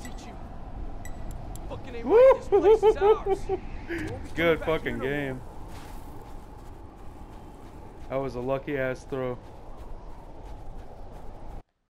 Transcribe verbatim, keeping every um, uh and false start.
teach you. Fucking ain't right. This place is ours. Good fucking game. That was a lucky ass throw.